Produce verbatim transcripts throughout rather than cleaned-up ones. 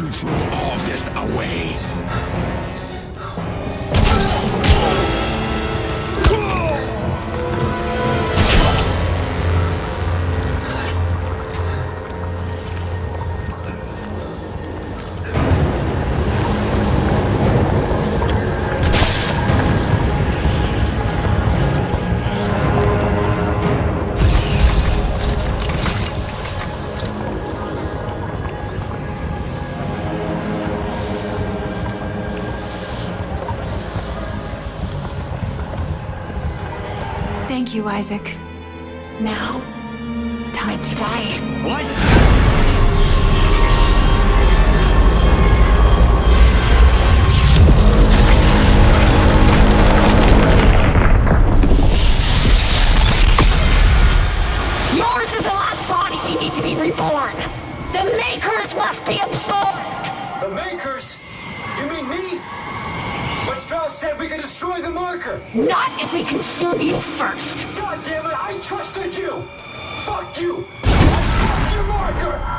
you throw all this away. Thank you, Isaac. Now, time to die. What? Yours is the last body we need to be reborn. The Makers must be absorbed. The Makers? You mean me? But Strauss said we could destroy the marker! Not if we consume you first! God damn it, I trusted you! Fuck you! Fuck your marker!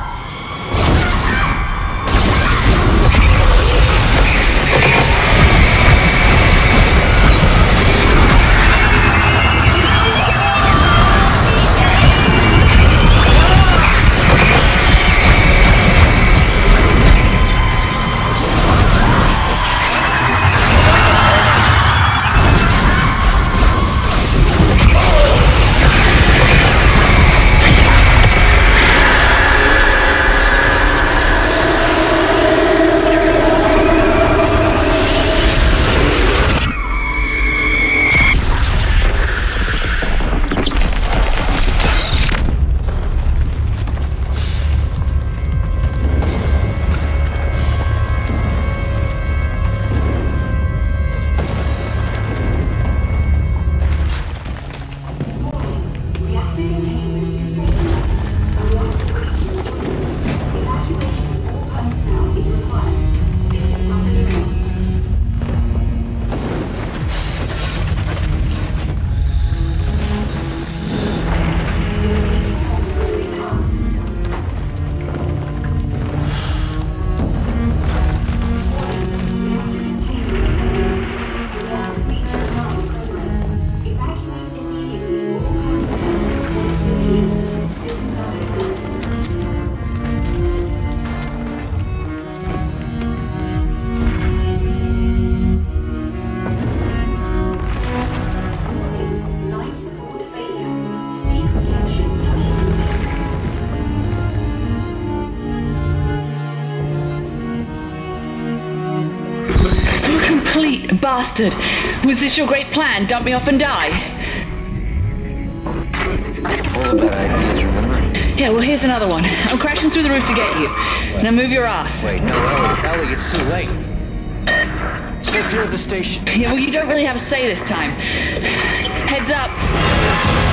Bastard! Was this your great plan? Dump me off and die? Full of bad ideas, remember? Yeah, well, here's another one. I'm crashing through the roof to get you. Now move your ass. Wait, no, Ellie, Ellie, it's too late. Stay clear of the station. Yeah, well, you don't really have a say this time. Heads up.